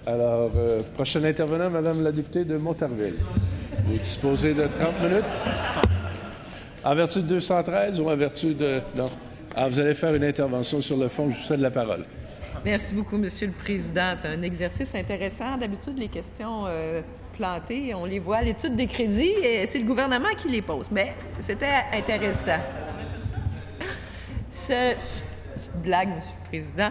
Alors, prochain intervenant, Madame la députée de Montarville. Vous disposez de 30 minutes. En vertu de 213 ou en vertu de... Non. Alors, vous allez faire une intervention sur le fond. Je vous cède la parole. Merci beaucoup, Monsieur le Président. C'est un exercice intéressant. D'habitude, les questions plantées, on les voit à l'étude des crédits et c'est le gouvernement qui les pose. Mais c'était intéressant. C'est une petite blague, Monsieur le Président.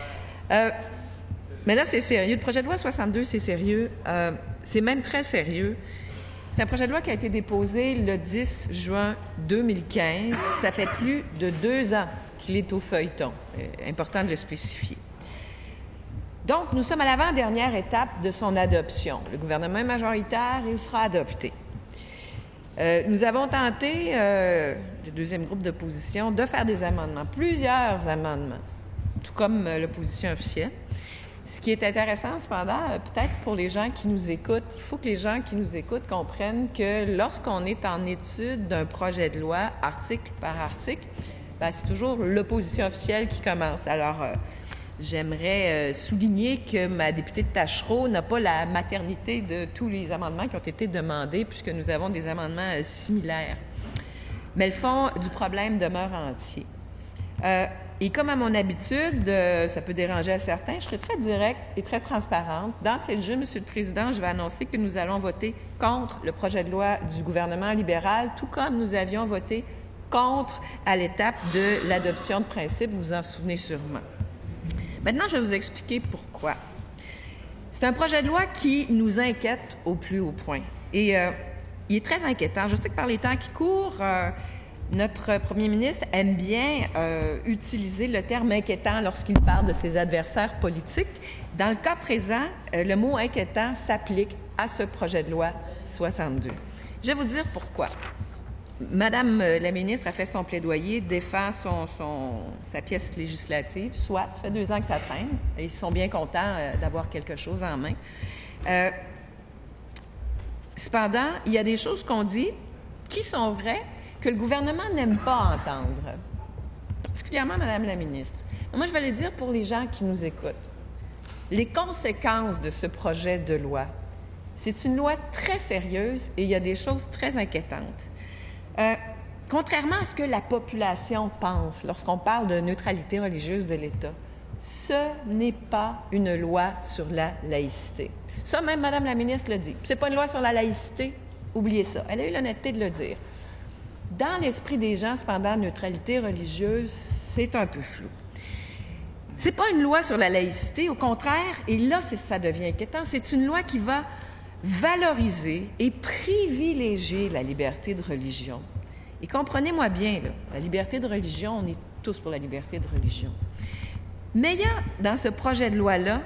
Mais là, c'est sérieux. Le projet de loi 62, c'est sérieux. C'est même très sérieux. C'est un projet de loi qui a été déposé le 10 juin 2015. Ça fait plus de 2 ans qu'il est au feuilleton. Important de le spécifier. Donc, nous sommes à l'avant-dernière étape de son adoption. Le gouvernement est majoritaire et il sera adopté. Nous avons tenté, le deuxième groupe d'opposition, de faire des amendements, plusieurs amendements, tout comme l'opposition officielle. Ce qui est intéressant, cependant, peut-être pour les gens qui nous écoutent, il faut que les gens qui nous écoutent comprennent que lorsqu'on est en étude d'un projet de loi, article par article, bien, c'est toujours l'opposition officielle qui commence. Alors, j'aimerais souligner que ma députée de Taschereau n'a pas la maternité de tous les amendements qui ont été demandés, puisque nous avons des amendements similaires. Mais le fond du problème demeure entier. Et comme à mon habitude, ça peut déranger à certains, je serai très directe et très transparente. D'entrée de jeu, Monsieur le Président, je vais annoncer que nous allons voter contre le projet de loi du gouvernement libéral, tout comme nous avions voté contre à l'étape de l'adoption de principe, vous vous en souvenez sûrement. Maintenant, je vais vous expliquer pourquoi. C'est un projet de loi qui nous inquiète au plus haut point. Et il est très inquiétant. Je sais que par les temps qui courent, notre premier ministre aime bien utiliser le terme inquiétant lorsqu'il parle de ses adversaires politiques. Dans le cas présent, le mot inquiétant s'applique à ce projet de loi 62. Je vais vous dire pourquoi. Madame la ministre a fait son plaidoyer, défend sa pièce législative, soit, ça fait 2 ans que ça traîne, et ils sont bien contents d'avoir quelque chose en main. Cependant, il y a des choses qu'on dit qui sont vraies, que le gouvernement n'aime pas entendre, particulièrement Madame la ministre. Moi, je vais le dire pour les gens qui nous écoutent. Les conséquences de ce projet de loi, c'est une loi très sérieuse et il y a des choses très inquiétantes. Contrairement à ce que la population pense lorsqu'on parle de neutralité religieuse de l'État, ce n'est pas une loi sur la laïcité. Ça, même Mme la ministre le dit. C'est pas une loi sur la laïcité, oubliez ça. Elle a eu l'honnêteté de le dire. Dans l'esprit des gens, cependant, neutralité religieuse, c'est un peu flou. C'est pas une loi sur la laïcité, au contraire, et là, ça devient inquiétant, c'est une loi qui va valoriser et privilégier la liberté de religion. Et comprenez-moi bien, là, la liberté de religion, on est tous pour la liberté de religion. Mais il y a, dans ce projet de loi-là,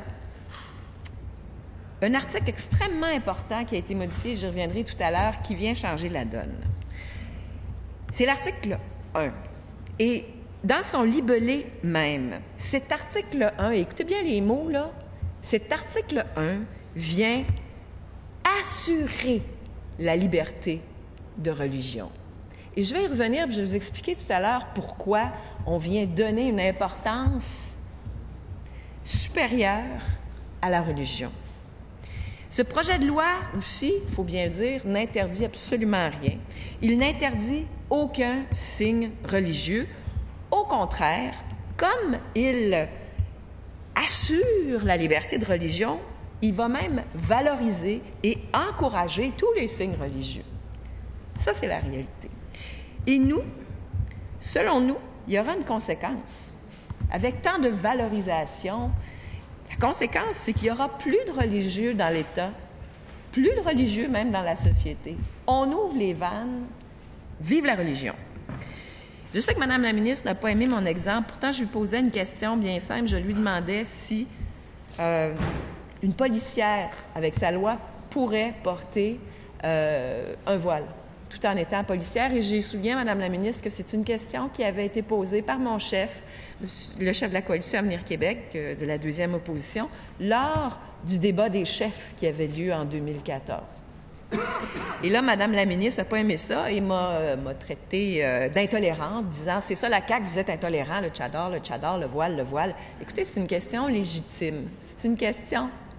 un article extrêmement important qui a été modifié, j'y reviendrai tout à l'heure, qui vient changer la donne. C'est l'article 1. Et dans son libellé même, cet article 1, écoutez bien les mots, là, cet article 1 vient assurer la liberté de religion. Et je vais y revenir, je vais vous expliquer tout à l'heure pourquoi on vient donner une importance supérieure à la religion. Ce projet de loi aussi, il faut bien le dire, n'interdit absolument rien. Il n'interdit aucun signe religieux. Au contraire, comme il assure la liberté de religion, il va même valoriser et encourager tous les signes religieux. Ça, c'est la réalité. Et nous, selon nous, il y aura une conséquence. Avec tant de valorisation, la conséquence, c'est qu'il y aura plus de religieux dans l'État, plus de religieux même dans la société. On ouvre les vannes, vive la religion. Je sais que Mme la ministre n'a pas aimé mon exemple, pourtant je lui posais une question bien simple, je lui demandais si une policière, avec sa loi, pourrait porter un voile, tout en étant policière. Et j'ai souligné à Mme la ministre que c'est une question qui avait été posée par mon chef, le chef de la Coalition Avenir Québec, de la deuxième opposition, lors du débat des chefs qui avait lieu en 2014. Et là, Mme la ministre n'a pas aimé ça et m'a traité d'intolérante, disant « C'est ça la CAQ, vous êtes intolérant, le tchador, le voile, le voile. » Écoutez, c'est une question légitime. C'est une question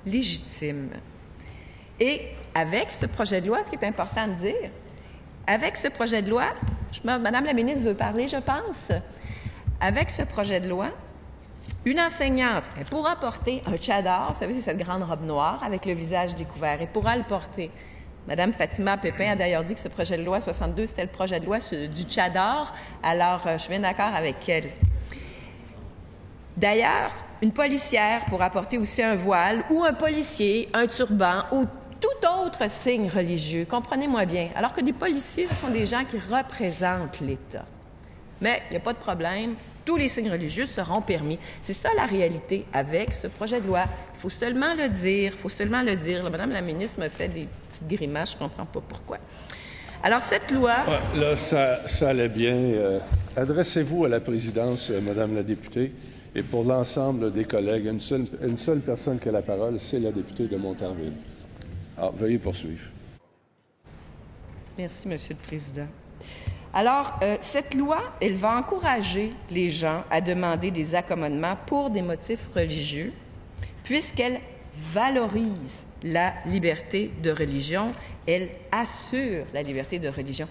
légitime. Et avec ce projet de loi, ce qui est important de dire, avec ce projet de loi, Madame la ministre veut parler, je pense. Avec ce projet de loi, une enseignante, elle pourra porter un tchadar, vous savez, c'est cette grande robe noire avec le visage découvert, elle pourra le porter. Madame Fatima Pépin a d'ailleurs dit que ce projet de loi 62, c'était le projet de loi du tchadar, alors je suis bien d'accord avec elle. D'ailleurs, une policière pourra porter aussi un voile ou un policier, un turban ou tout autre signe religieux, comprenez-moi bien. Alors que des policiers, ce sont des gens qui représentent l'État. Mais il n'y a pas de problème, tous les signes religieux seront permis. C'est ça la réalité avec ce projet de loi. Il faut seulement le dire, Là, Madame la ministre me fait des petites grimaces, je ne comprends pas pourquoi. Alors, cette loi... Ouais, là, ça allait bien. Adressez-vous à la présidence, Madame la députée, et pour l'ensemble des collègues, une seule personne qui a la parole, c'est la députée de Montarville. Alors, veuillez poursuivre. Merci, Monsieur le Président. Alors, cette loi, elle va encourager les gens à demander des accommodements pour des motifs religieux, puisqu'elle valorise la liberté de religion, elle assure la liberté de religion.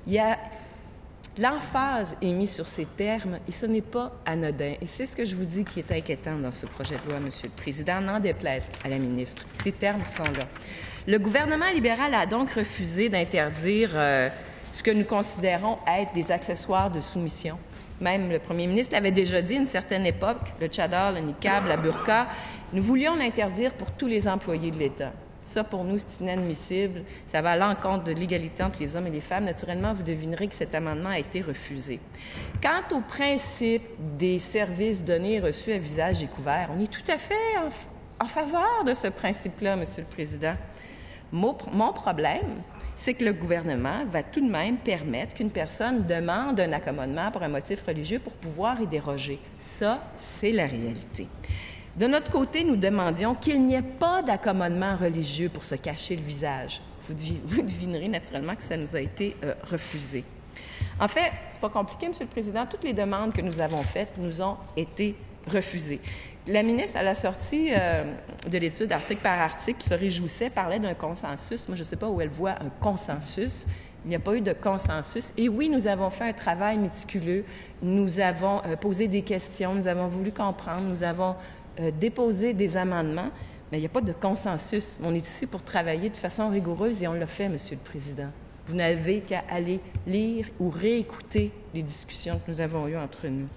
L'emphase est mise sur ces termes et ce n'est pas anodin. Et c'est ce que je vous dis qui est inquiétant dans ce projet de loi, Monsieur le Président, n'en déplaise à la ministre. Ces termes sont là. Le gouvernement libéral a donc refusé d'interdire ce que nous considérons être des accessoires de soumission. Même le premier ministre l'avait déjà dit à une certaine époque, le tchadar, le niqab, la burqa, nous voulions l'interdire pour tous les employés de l'État. Ça, pour nous, c'est inadmissible. Ça va à l'encontre de l'égalité entre les hommes et les femmes. Naturellement, vous devinerez que cet amendement a été refusé. Quant au principe des services donnés et reçus à visage découvert, on est tout à fait en faveur de ce principe-là, Monsieur le Président. Mon problème, c'est que le gouvernement va tout de même permettre qu'une personne demande un accommodement pour un motif religieux pour pouvoir y déroger. Ça, c'est la réalité. De notre côté, nous demandions qu'il n'y ait pas d'accommodement religieux pour se cacher le visage. Vous devinerez naturellement que ça nous a été refusé. En fait, c'est pas compliqué, Monsieur le Président. Toutes les demandes que nous avons faites nous ont été refusées. La ministre, à la sortie de l'étude article par article, se réjouissait, parlait d'un consensus. Moi, je ne sais pas où elle voit un consensus. Il n'y a pas eu de consensus. Et oui, nous avons fait un travail méticuleux. Nous avons posé des questions. Nous avons voulu comprendre. Nous avons déposé des amendements. Mais il n'y a pas de consensus. On est ici pour travailler de façon rigoureuse et on l'a fait, Monsieur le Président. Vous n'avez qu'à aller lire ou réécouter les discussions que nous avons eues entre nous.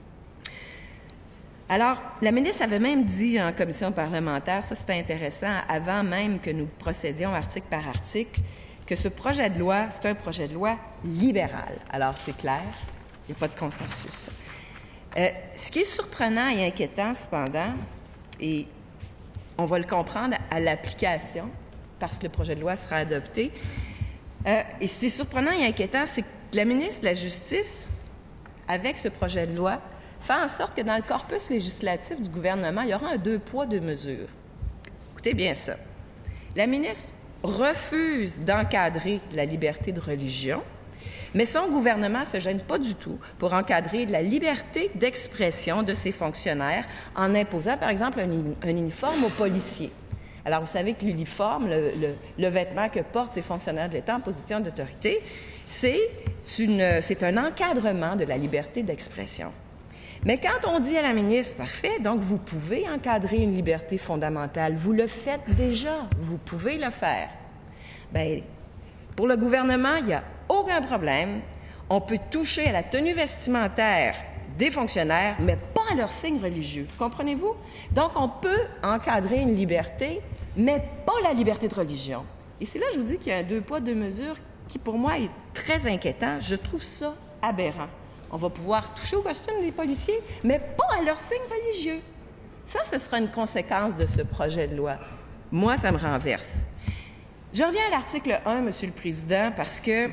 Alors, la ministre avait même dit en commission parlementaire, ça c'était intéressant, avant même que nous procédions article par article, que ce projet de loi, c'est un projet de loi libéral. Alors, c'est clair, il n'y a pas de consensus. Ce qui est surprenant et inquiétant, cependant, et on va le comprendre à l'application, parce que le projet de loi sera adopté, et c'est surprenant et inquiétant, c'est que la ministre de la Justice, avec ce projet de loi, fait en sorte que dans le corpus législatif du gouvernement, il y aura un 2 poids, 2 mesures. Écoutez bien ça. La ministre refuse d'encadrer la liberté de religion, mais son gouvernement ne se gêne pas du tout pour encadrer la liberté d'expression de ses fonctionnaires en imposant, par exemple, un uniforme aux policiers. Alors, vous savez que l'uniforme, le vêtement que portent ces fonctionnaires de l'État en position d'autorité, c'est un encadrement de la liberté d'expression. Mais quand on dit à la ministre, parfait, donc vous pouvez encadrer une liberté fondamentale, vous le faites déjà, vous pouvez le faire. Bien, pour le gouvernement, il n'y a aucun problème. On peut toucher à la tenue vestimentaire des fonctionnaires, mais pas à leurs signes religieux. Vous comprenez-vous? Donc, on peut encadrer une liberté, mais pas la liberté de religion. Et c'est là que je vous dis qu'il y a un 2 poids, 2 mesures qui, pour moi, est très inquiétant. Je trouve ça aberrant. On va pouvoir toucher au costume des policiers, mais pas à leurs signes religieux. Ça, ce sera une conséquence de ce projet de loi. Moi, ça me renverse. Je reviens à l'article 1, Monsieur le Président, parce que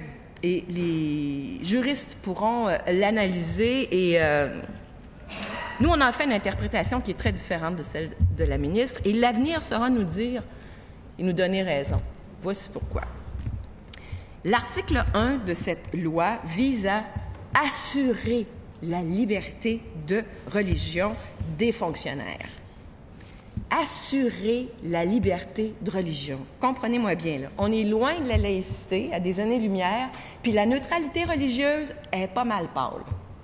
les juristes pourront l'analyser et nous, on en fait une interprétation qui est très différente de celle de la ministre et l'avenir saura nous dire et nous donner raison. Voici pourquoi. L'article 1 de cette loi vise à assurer la liberté de religion des fonctionnaires. assurer la liberté de religion. Comprenez-moi bien, là. On est loin de la laïcité, à des années-lumière, puis la neutralité religieuse est pas mal pâle.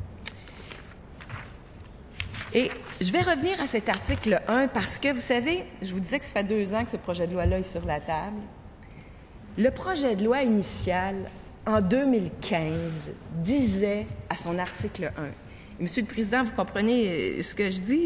Et je vais revenir à cet article 1 parce que, vous savez, je vous disais que ça fait 2 ans que ce projet de loi-là est sur la table. Le projet de loi initial, en 2015, disait à son article 1, et Monsieur le Président, vous comprenez ce que je dis,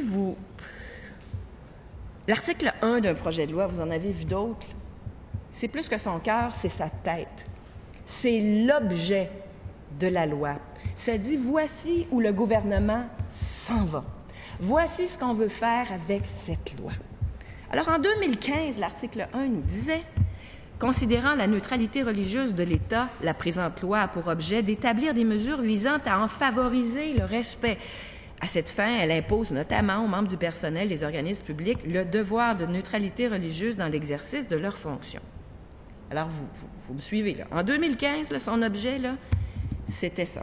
l'article 1 d'un projet de loi, vous en avez vu d'autres, c'est plus que son cœur, c'est sa tête. C'est l'objet de la loi. Ça dit, voici où le gouvernement s'en va. Voici ce qu'on veut faire avec cette loi. Alors, en 2015, l'article 1 nous disait, considérant la neutralité religieuse de l'État, la présente loi a pour objet d'établir des mesures visant à en favoriser le respect. À cette fin, elle impose notamment aux membres du personnel des organismes publics le devoir de neutralité religieuse dans l'exercice de leurs fonctions. Alors, vous me suivez, là. En 2015, là, son objet, là, c'était ça.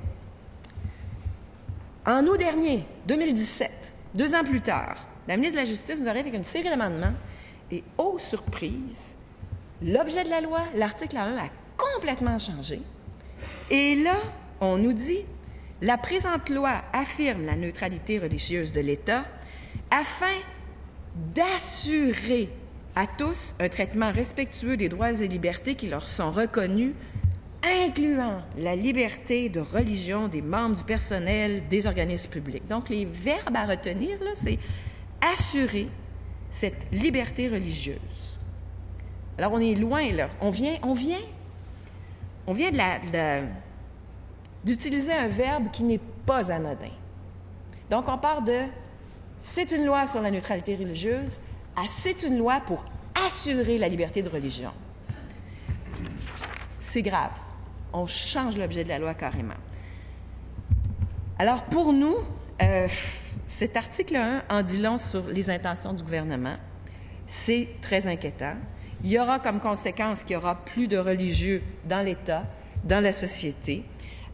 En août dernier, 2017, 2 ans plus tard, la ministre de la Justice nous arrive avec une série d'amendements et, oh surprise, l'objet de la loi, l'article 1, a complètement changé. Et là, on nous dit, la présente loi affirme la neutralité religieuse de l'État afin d'assurer à tous un traitement respectueux des droits et libertés qui leur sont reconnus, incluant la liberté de religion des membres du personnel des organismes publics. Donc, les verbes à retenir, là, c'est assurer cette liberté religieuse. Alors, on est loin, là. On vient d'utiliser un verbe qui n'est pas anodin. Donc, on part de « c'est une loi sur la neutralité religieuse » à « c'est une loi pour assurer la liberté de religion ». C'est grave. On change l'objet de la loi carrément. Alors, pour nous, cet article 1 en dit long sur les intentions du gouvernement. C'est très inquiétant. Il y aura comme conséquence qu'il y aura plus de religieux dans l'État, dans la société.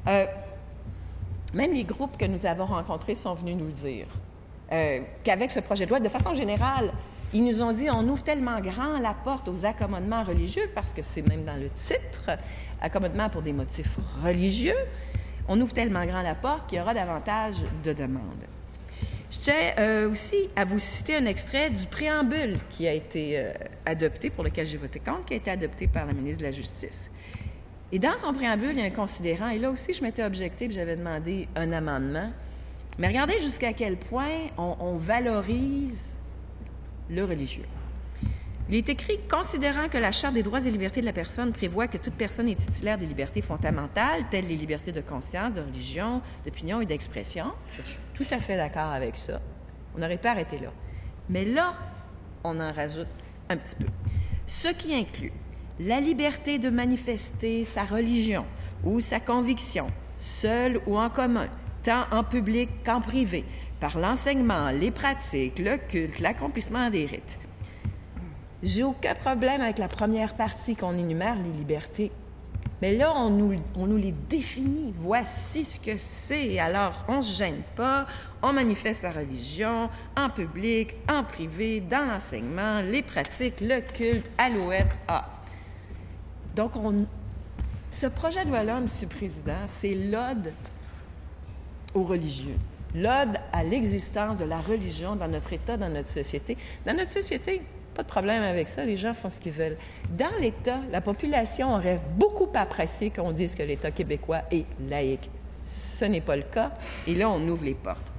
Même les groupes que nous avons rencontrés sont venus nous le dire, qu'avec ce projet de loi, de façon générale, ils nous ont dit on ouvre tellement grand la porte aux accommodements religieux, parce que c'est même dans le titre, accommodement pour des motifs religieux, on ouvre tellement grand la porte qu'il y aura davantage de demandes. Je tiens aussi à vous citer un extrait du préambule qui a été adopté, pour lequel j'ai voté contre, qui a été adopté par la ministre de la Justice. Et dans son préambule, il y a un considérant, et là aussi je m'étais objectée et j'avais demandé un amendement, mais regardez jusqu'à quel point on valorise le religieux. Il est écrit « Considérant que la Charte des droits et libertés de la personne prévoit que toute personne est titulaire des libertés fondamentales, telles les libertés de conscience, de religion, d'opinion et d'expression. » Je suis tout à fait d'accord avec ça. On n'aurait pas arrêté là. Mais là, on en rajoute un petit peu. Ce qui inclut la liberté de manifester sa religion ou sa conviction, seule ou en commun, tant en public qu'en privé, par l'enseignement, les pratiques, le culte, l'accomplissement des rites. J'ai aucun problème avec la première partie qu'on énumère, les libertés. Mais là, on nous les définit. Voici ce que c'est. Alors, on ne se gêne pas, on manifeste sa religion en public, en privé, dans l'enseignement, les pratiques, le culte, à l'ouest. Donc, ce projet de loi-là, M. le Président, c'est l'ode aux religieux. L'ode à l'existence de la religion dans notre État, dans notre société. Dans notre société, pas de problème avec ça, les gens font ce qu'ils veulent. Dans l'État, la population aurait beaucoup apprécié qu'on dise que l'État québécois est laïque. Ce n'est pas le cas, et là, on ouvre les portes.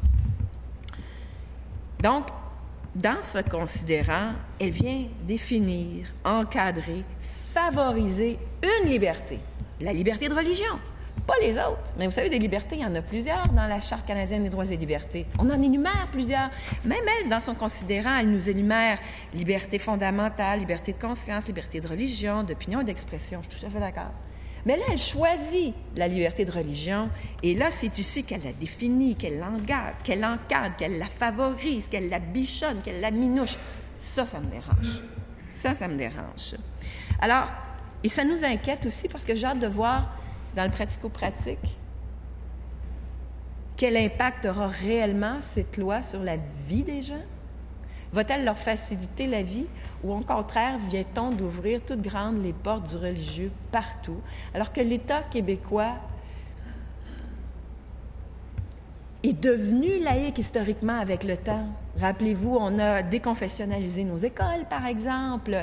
Donc, dans ce considérant, elle vient définir, encadrer, favoriser une liberté, la liberté de religion. Pas les autres. Mais vous savez, des libertés, il y en a plusieurs dans la Charte canadienne des droits et libertés. On en énumère plusieurs. Même elle, dans son considérant, elle nous énumère liberté fondamentale, liberté de conscience, liberté de religion, d'opinion et d'expression. Je suis tout à fait d'accord. Mais là, elle choisit la liberté de religion, et là, c'est ici qu'elle la définit, qu'elle l'encadre, qu'elle la favorise, qu'elle la bichonne, qu'elle la minouche. Ça me dérange. Ça me dérange. Alors, et ça nous inquiète aussi parce que j'ai hâte de voir dans le pratico-pratique, quel impact aura réellement cette loi sur la vie des gens? Va-t-elle leur faciliter la vie ou au contraire vient-on d'ouvrir toutes grandes les portes du religieux partout, alors que l'État québécois est devenu laïque historiquement avec le temps? Rappelez-vous, on a déconfessionnalisé nos écoles, par exemple.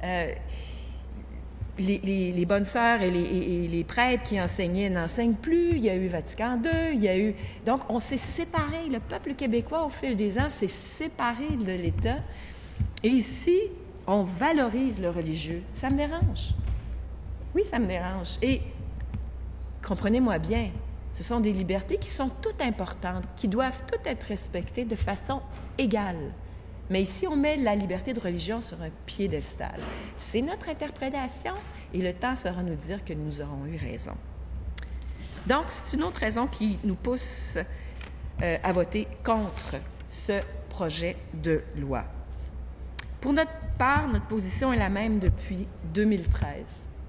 Les bonnes sœurs et les prêtres qui enseignaient n'enseignent plus. Il y a eu Vatican II, il y a eu... Donc, on s'est séparé. Le peuple québécois, au fil des ans, s'est séparé de l'État. Et ici, on valorise le religieux. Ça me dérange. Oui, ça me dérange. Et comprenez-moi bien, ce sont des libertés qui sont toutes importantes, qui doivent toutes être respectées de façon égale. Mais ici, on met la liberté de religion sur un piédestal. C'est notre interprétation et le temps saura nous dire que nous aurons eu raison. Donc, c'est une autre raison qui nous pousse à voter contre ce projet de loi. Pour notre part, notre position est la même depuis 2013.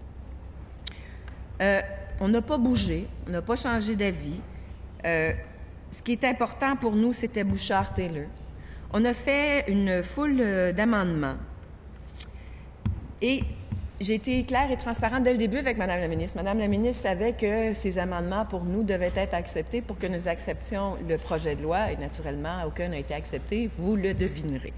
On n'a pas bougé, on n'a pas changé d'avis. Ce qui est important pour nous, c'était Bouchard-Taylor. On a fait une foule d'amendements et j'ai été claire et transparente dès le début avec Mme la ministre. Mme la ministre savait que ces amendements, pour nous, devaient être acceptés pour que nous acceptions le projet de loi et, naturellement, aucun n'a été accepté, vous le devinerez.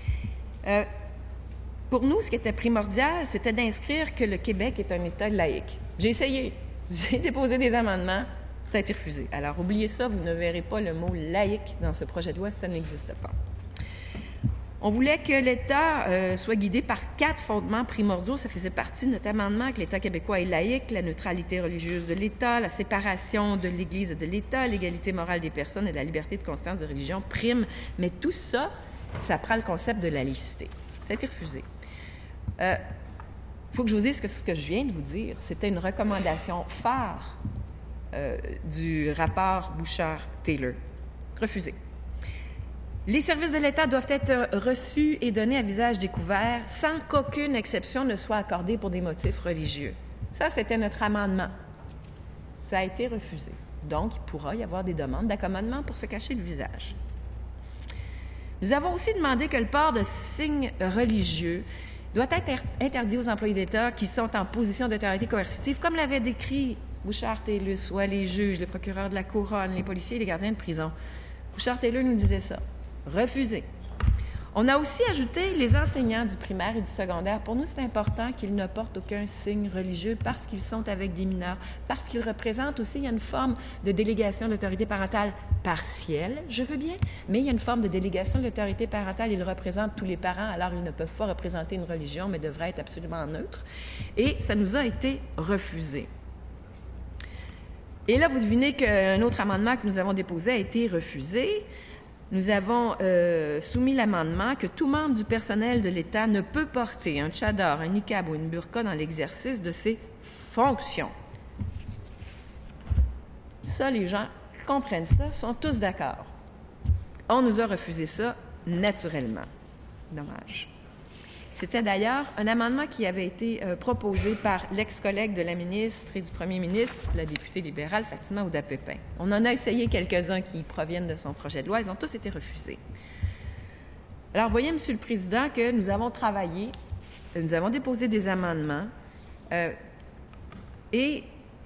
Pour nous, ce qui était primordial, c'était d'inscrire que le Québec est un État laïque. J'ai essayé, j'ai déposé des amendements, ça a été refusé. Alors, oubliez ça, vous ne verrez pas le mot « laïque » dans ce projet de loi, ça n'existe pas. On voulait que l'État soit guidé par 4 fondements primordiaux. Ça faisait partie de notre amendement, que l'État québécois est laïque, la neutralité religieuse de l'État, la séparation de l'Église et de l'État, l'égalité morale des personnes et la liberté de conscience de religion prime. Mais tout ça, ça prend le concept de la laïcité. Ça a été refusé. Il faut que je vous dise que ce que je viens de vous dire, c'était une recommandation phare du rapport Bouchard-Taylor. Refusé. Les services de l'État doivent être reçus et donnés à visage découvert sans qu'aucune exception ne soit accordée pour des motifs religieux. Ça, c'était notre amendement. Ça a été refusé. Donc, il pourra y avoir des demandes d'accommodement pour se cacher le visage. Nous avons aussi demandé que le port de signes religieux doit être interdit aux employés d'État qui sont en position d'autorité coercitive, comme l'avait décrit Bouchard-Taylor, soit les juges, les procureurs de la couronne, les policiers et les gardiens de prison. Bouchard-Taylor nous disait ça. Refusé. On a aussi ajouté les enseignants du primaire et du secondaire. Pour nous, c'est important qu'ils ne portent aucun signe religieux parce qu'ils sont avec des mineurs, parce qu'ils représentent aussi, il y a une forme de délégation de l'autorité parentale partielle, je veux bien, mais il y a une forme de délégation de l'autorité parentale. Ils représentent tous les parents, alors ils ne peuvent pas représenter une religion, mais devraient être absolument neutres. Et ça nous a été refusé. Et là, vous devinez qu'un autre amendement que nous avons déposé a été refusé. Nous avons soumis l'amendement que tout membre du personnel de l'État ne peut porter un tchador, un niqab ou une burqa dans l'exercice de ses fonctions. Ça, les gens qui comprennent ça sont tous d'accord. On nous a refusé ça naturellement. Dommage. C'était d'ailleurs un amendement qui avait été proposé par l'ex-collègue de la ministre et du premier ministre, la députée libérale Fatima Ouda-Pépin. On en a essayé quelques-uns qui proviennent de son projet de loi. Ils ont tous été refusés. Alors, vous voyez, Monsieur le Président, que nous avons travaillé, nous avons déposé des amendements et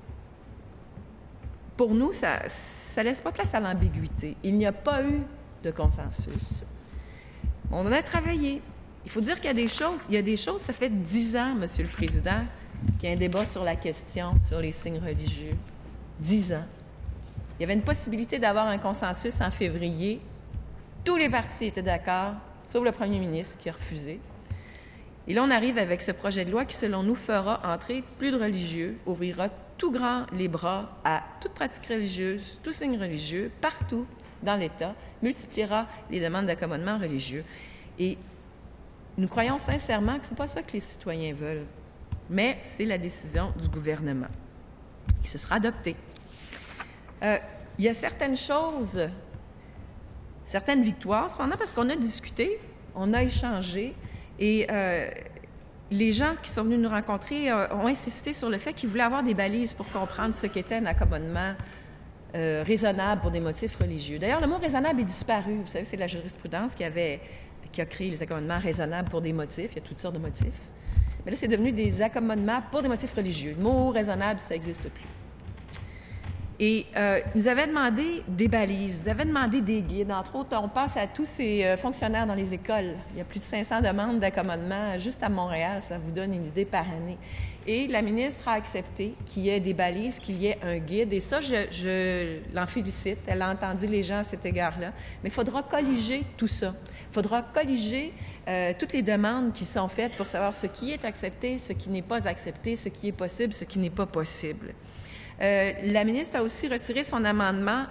pour nous, ça ne laisse pas place à l'ambiguïté. Il n'y a pas eu de consensus. On en a travaillé. Il faut dire qu'il y a des choses, ça fait 10 ans, Monsieur le Président, qu'il y a un débat sur la question, sur les signes religieux. 10 ans. Il y avait une possibilité d'avoir un consensus en février. Tous les partis étaient d'accord, sauf le premier ministre qui a refusé. Et là, on arrive avec ce projet de loi qui, selon nous, fera entrer plus de religieux, ouvrira tout grand les bras à toute pratique religieuse, tout signe religieux, partout dans l'État, multipliera les demandes d'accommodement religieux. Et nous croyons sincèrement que ce n'est pas ça que les citoyens veulent, mais c'est la décision du gouvernement qui se sera adoptée. Il y a certaines choses, certaines victoires, cependant, parce qu'on a discuté, on a échangé, et les gens qui sont venus nous rencontrer ont insisté sur le fait qu'ils voulaient avoir des balises pour comprendre ce qu'était un accommodement raisonnable pour des motifs religieux. D'ailleurs, le mot raisonnable est disparu. Vous savez, c'est la jurisprudence qui a créé les accommodements raisonnables pour des motifs. Il y a toutes sortes de motifs. Mais là, c'est devenu des accommodements pour des motifs religieux. Le mot raisonnable, ça n'existe plus. Et nous avait demandé des balises, nous avait demandé des guides. Entre autres, on pense à tous ces fonctionnaires dans les écoles. Il y a plus de 500 demandes d'accommodement juste à Montréal. Ça vous donne une idée par année. Et la ministre a accepté qu'il y ait des balises, qu'il y ait un guide. Et ça, je l'en félicite. Elle a entendu les gens à cet égard-là. Mais il faudra colliger tout ça. Il faudra colliger toutes les demandes qui sont faites pour savoir ce qui est accepté, ce qui n'est pas accepté, ce qui est possible, ce qui n'est pas possible. La ministre a aussi retiré son amendement,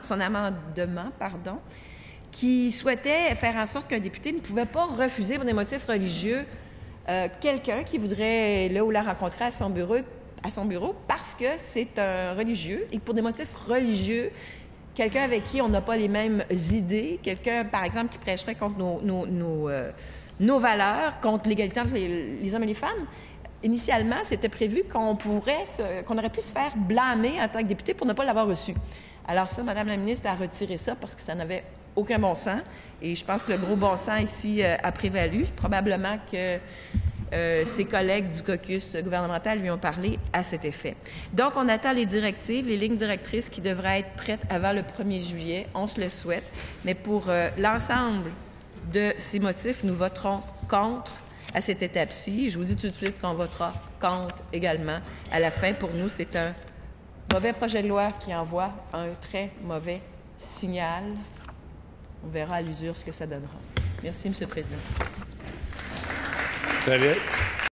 qui souhaitait faire en sorte qu'un député ne pouvait pas refuser pour des motifs religieux quelqu'un qui voudrait là ou la rencontrer à son bureau parce que c'est un religieux et pour des motifs religieux, quelqu'un avec qui on n'a pas les mêmes idées, quelqu'un, par exemple, qui prêcherait contre nos valeurs, contre l'égalité entre les hommes et les femmes. Initialement, c'était prévu qu'on aurait pu se faire blâmer en tant que député pour ne pas l'avoir reçu. Alors ça, Mme la ministre a retiré ça parce que ça n'avait aucun bon sens. Et je pense que le gros bon sens ici a prévalu. Probablement que ses collègues du caucus gouvernemental lui ont parlé à cet effet. Donc, on attend les directives, les lignes directrices qui devraient être prêtes avant le 1er juillet. On se le souhaite. Mais pour l'ensemble de ces motifs, nous voterons contre à cette étape-ci. Je vous dis tout de suite qu'on votera contre également. À la fin, pour nous, c'est un mauvais projet de loi qui envoie un très mauvais signal. On verra à l'usure ce que ça donnera. Merci, M. le Président. Très bien.